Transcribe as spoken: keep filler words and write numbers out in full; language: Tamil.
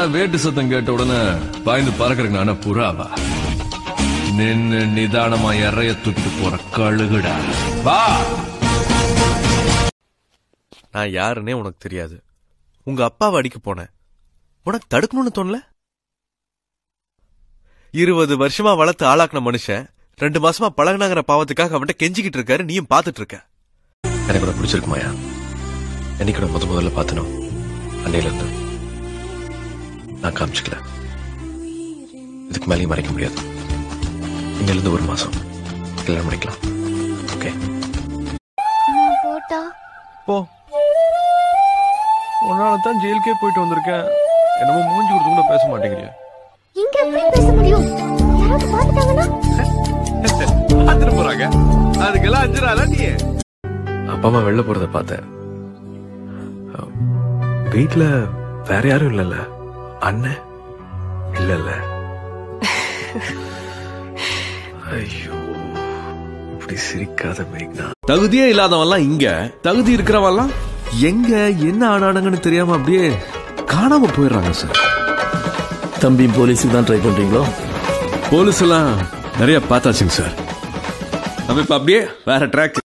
என்னடா வேட்டு சத்தம் கேட்ட உடனே பாய்ந்து பறக்கிறேன் நானே புறாவா? நின்னு நிதானமா இறைய தூக்கிட்டு போற கழுகுடா. வா. நான் யாருன்னே உனக்கு தெரியாது. உங்க அப்பாவை அடிக்க போனேன். உனக்கு தடுக்கணும்னு தோணல? இருபது வருஷமா வளர்த்து ஆளாக்குன மனுஷன் ரெண்டு மாசமா பழகினாங்கிற பாவத்துக்காக அவன்கிட்ட கெஞ்சிக்கிட்டு இருக்காரு. நீயும் பாத்துட்டு இருக்க. எனக்கு கூட பிடிச்சிருக்குமாயா? என்னைக்கு முத முதல்ல பாத்தனும் அன்னையில இருந்து நான் காமிச்சுக்கல. இதுக்கு மேலேயும் மறைக்க முடியாது. இன்னில இருந்து ஒரு மாசம் கல்யாணம் பண்ணிக்கலாம். ஓகே போட்டா போ. உன்னாலதான் ஜெயிலுக்கே போயிட்டு வந்திருக்கேன். என்னமோ மூஞ்சி கொடுத்து கூட பேச மாட்டேங்கிறியா? இங்க எப்படி பேச முடியும்? யாராவது பாத்துட்டாங்கன்னா பாத்துட்டு போறாங்க. அதுக்கெல்லாம் அஞ்சு நாளா நீ அப்பா அம்மா வெளில போறத பார்த்தேன். வீட்டுல வேற யாரும் இல்லல்ல? அண்ணன் இல்லல்ல? ஐயோ இப்படி சிரிக்காத மேக்னா. தகுதியே இல்லாதவன்லாம் இங்க, தகுதி இருக்கிறவன்லாம் எங்க என்ன ஆனானுங்கன்னு தெரியாம அப்படியே காணாம போயிடுறாங்க சார். தம்பி போலீஸுக்கு தான் ட்ரை பண்றீங்களோ? போலீஸ் எல்லாம் நிறைய பார்த்தாச்சுங்க சார். நம்ம இப்ப அப்படியே வேற ட்ராக்.